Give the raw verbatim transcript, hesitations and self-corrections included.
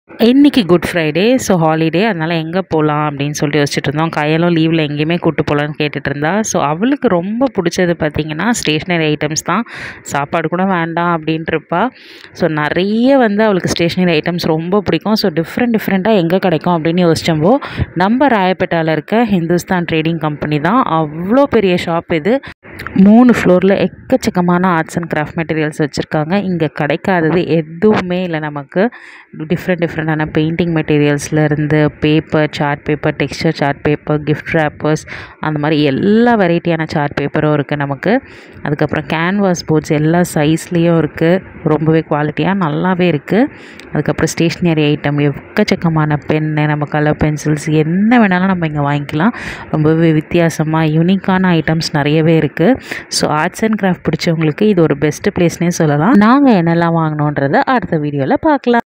இன்றைக்கி good Friday, so holiday. அதனால் எங்கே போகலாம் அப்படின்னு சொல்லிட்டு யோசிச்சுட்டு இருந்தோம். கையலும் லீவில் எங்கேயுமே கூப்பிட்டு போகலான்னு கேட்டுட்டு இருந்தா. ஸோ அவளுக்கு ரொம்ப பிடிச்சது பார்த்திங்கன்னா ஸ்டேஷ்னரி ஐட்டம்ஸ் தான். சாப்பாடு கூட வேண்டாம் அப்படின்ட்டுருப்பா. ஸோ நிறைய வந்து அவளுக்கு ஸ்டேஷ்னரி ஐட்டம்ஸ் ரொம்ப பிடிக்கும். ஸோ டிஃப்ரெண்ட் டிஃப்ரெண்ட்டாக எங்கே கிடைக்கும் அப்படின்னு யோசிச்சப்போ நம்ம ராயப்பேட்டாவில் இருக்க ஹிந்துஸ்தான் ட்ரேடிங் கம்பெனி தான். அவ்வளோ பெரிய ஷாப் இது. மூணு ஃப்ளோரில் எக்கச்சக்கமான ஆர்ட்ஸ் அண்ட் கிராஃப்ட் மெட்டீரியல்ஸ் வச்சுருக்காங்க. இங்கே கிடைக்காதது எதுவுமே இல்லை நமக்கு. டிஃப்ரெண்ட் டிஃப்ரெண்டான பெயிண்டிங் மெட்டீரியல்ஸ்லேருந்து paper, chart paper, texture chart paper, gift wrappers, அந்த மாதிரி எல்லா வெரைட்டியான சார்ட் பேப்பரும் இருக்குது நமக்கு. அதுக்கப்புறம் கேன்வாஸ் போர்ட்ஸ் எல்லா சைஸ்லேயும் இருக்குது. ரொம்பவே குவாலிட்டியாக நல்லாவே இருக்குது. அதுக்கப்புறம் ஸ்டேஷ்னரி ஐட்டம் எக்கச்சக்கமான பென்னு, நம்ம கலர் பென்சில்ஸ் என்ன வேணாலும் நம்ம இங்கே வாங்கிக்கலாம். ரொம்பவே வித்தியாசமாக யூனிக்கான ஐட்டம்ஸ் நிறையவே இருக்குது. ஸோ ஆர்ட்ஸ் அண்ட் கிராஃப்ட் பிடிச்சவங்களுக்கு இது ஒரு பெஸ்ட்டு பிளேஸ்னே சொல்லலாம். நாங்கள் என்னெல்லாம் வாங்கினோன்றதை அடுத்த வீடியோவில் பார்க்கலாம்.